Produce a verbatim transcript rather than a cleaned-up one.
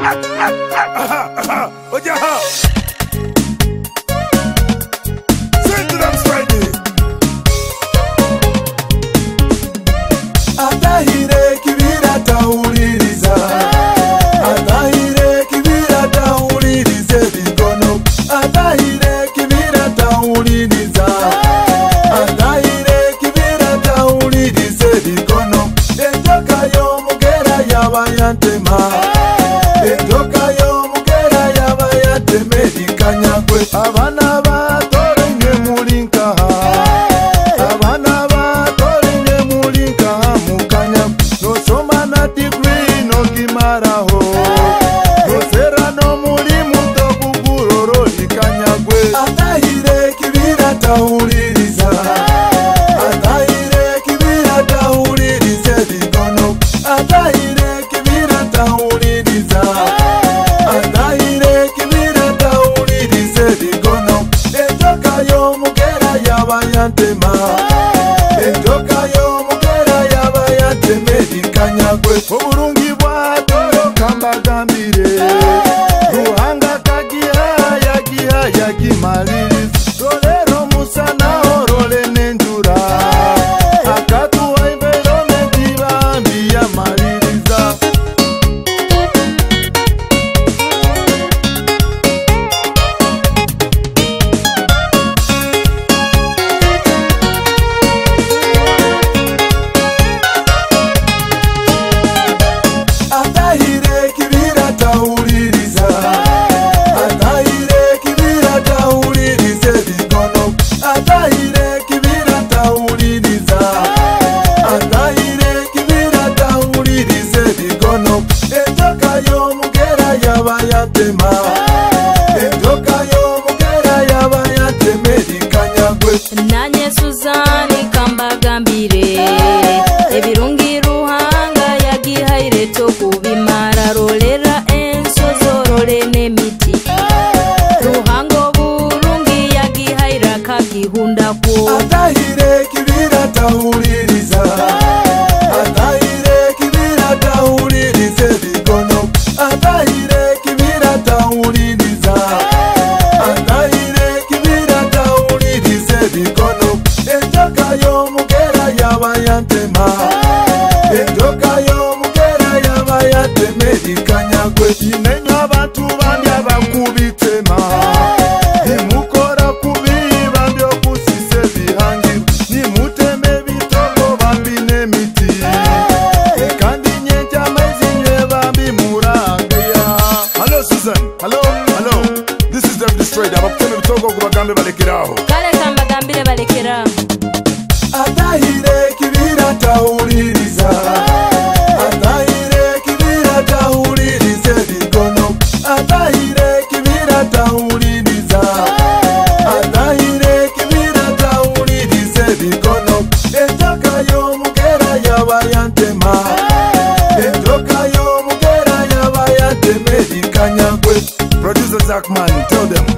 Ojaha. Sing to them Friday. Atahire kibira tauliriza. Atahire kibira taulirize bikono. Atahire kibira tauliriza. Atahire kibira taulirize bikono. Enjoka yo mugera yabayantema. Enjoka yo mugera yabayanteme dikanyagwe. Abana batore nye mulinkaha. Abana batore nye mulinkaha mukanya. No soma na degree no kimaraho. No sera no mulimu to kuguroro dikanyagwe. Atahire kibira tauliriza. Atahire kibira taulirize bikono. Atahire kibira tauliriza. Atahire kibira taulirize bikono. Enjoka yo mugera yabayantema. Enjoka yo mugera yabayanteme dikanyagwe. Oburungi bwato kambagambire. Ruhanga kagiha yagiha yagimaliriza. Rolero musana orole nenjura. Akatuwa environment bambi yamaliriza. Atahire kibira tauliriza. Atahire kibira taulirize bikono. Atahire kibira tauliriza. Atahire kibira taulirize bikono. Enjoka yo mugera yabayatema. Enjoka yo mugera yabayateme dikanyagwe. Nanye Suzani kambagambire ebirungi ruhanga yagihaire tokubimara rolera ensozo role nemiti ruhango burungi yagihaira kagihundako. Atahire kibira tauliriza. Atahire kibira taulirize bikono. Atahire kibira tauliriza. Atahire kibira taulirize bikono. Enjoka yo mugera yabayantema. Enjoka yo mugera yabayanteme dikanyagwe. Inenywa abantu bambi abakubitema. Nimukora kubi bambi okusise bihangi. Nimuteme bitogo bambi nemiti. Kandi nyenja mezinye bambi murangeya. Hello Susan. Hello. Hello. This is David Straight. Abakuteme bitogo kubagambe balekeraho. Kale kambagambire balekera. Atahire kibira tauliriza. Atahire kibira taulirize bikono. Atahire kibira tauliriza. Atahire kibira taulirize bikono. Enjoka yo mugera yabayantema. Enjoka yo mugera yabayanteme dikanyagwe. Producer Zachman, tell them.